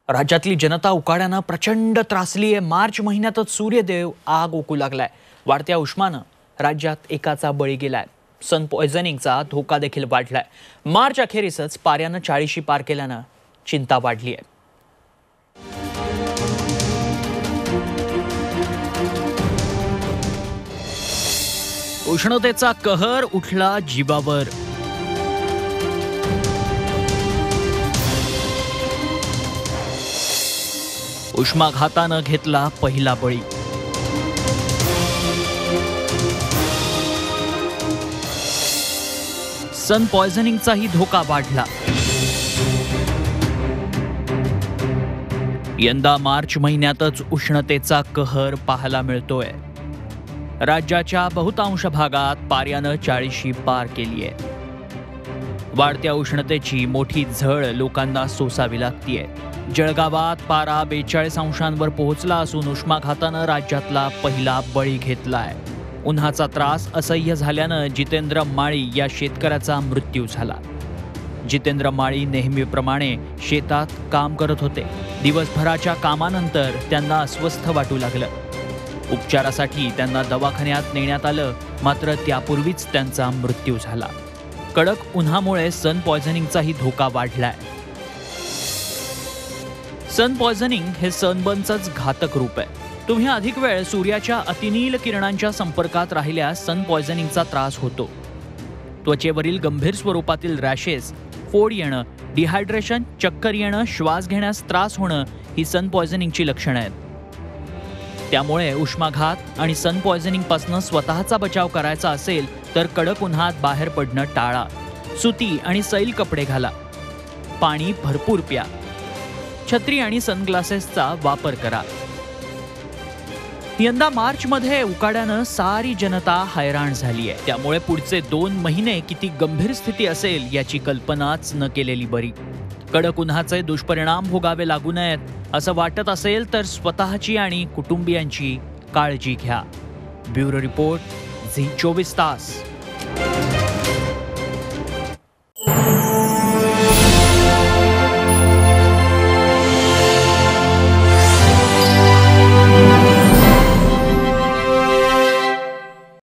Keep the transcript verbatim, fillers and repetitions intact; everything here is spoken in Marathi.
राज्यातली जनता उकाड्यानं प्रचंड त्रासली आहे। मार्च महिन्यातच सूर्यदेव आग ओकू लागलाय। वाढत्या उष्मानं राज्यात एकाचा बळी गेलाय। सन पॉयझनिंगचा धोका देखील वाढलाय। मार्च अखेरीसच पाऱ्यानं चाळीशी पार केल्यानं चिंता वाढली आहे। उष्णतेचा कहर उठला जीवावर। उष्माघातानं घेतला पहिला बळी। सन पॉयझनिंगचाही धोका वाढला। यंदा मार्च महिन्यातच उष्णतेचा कहर पाहायला मिळतोय। राज्याच्या बहुतांश भागात पाऱ्यानं चाळीशी पार केली आहे। वाढत्या उष्णतेची मोठी झळ लोकांना सोसावी लागतीये। जळगावात पारा बेचाळीस अंशांवर पोहोचला असून उष्माघातानं राज्यातला पहिला बळी घेतलाय। उन्हाचा त्रास असह्य झाल्यानं जितेंद्र माळी या शेतकऱ्याचा मृत्यू झाला। जितेंद्र माळी नेहमीप्रमाणे शेतात काम करत होते। दिवसभराच्या कामानंतर त्यांना अस्वस्थ वाटू लागलं। उपचारासाठी त्यांना दवाखान्यात नेण्यात आलं, मात्र त्यापूर्वीच त्यांचा मृत्यू झाला। कडक उन्हामुळे सन पॉयझनिंगचाही धोका वाढलाय। सन पॉयझनिंग हे सनबर्नचंच घातक रूप आहे। तुम्ही अधिक वेळ सूर्याच्या अतिनील किरणांच्या संपर्कात राहिल्यास सन पॉयझनिंगचा त्रास होतो। त्वचेवरील गंभीर स्वरूपातील रॅशेस, फोड येणं, डिहायड्रेशन, चक्कर येणं, श्वास घेण्यास त्रास होणं ही सन पॉयझनिंगची लक्षणं आहेत। त्यामुळे उष्माघात आणि सन पॉयझनिंगपासून स्वतःचा बचाव करायचा असेल तर कडक उन्हात बाहेर पडणं टाळा। सुती आणि सैल कपडे घाला। पाणी भरपूर प्या। छत्री आणि सनग्लासेसचा वापर करा। यंदा मार्चमध्ये उकाड्यानं सारी जनता हैराण झाली आहे। त्यामुळे पुढचे दोन महिने किती गंभीर स्थिती असेल याची कल्पनाच न केलेली बरी। कडक उन्हाचे दुष्परिणाम भोगावे लागू नयेत असं वाटत असेल तर स्वतःची आणि कुटुंबियांची काळजी घ्या। ब्युरो रिपोर्ट, झी चोवीस तास।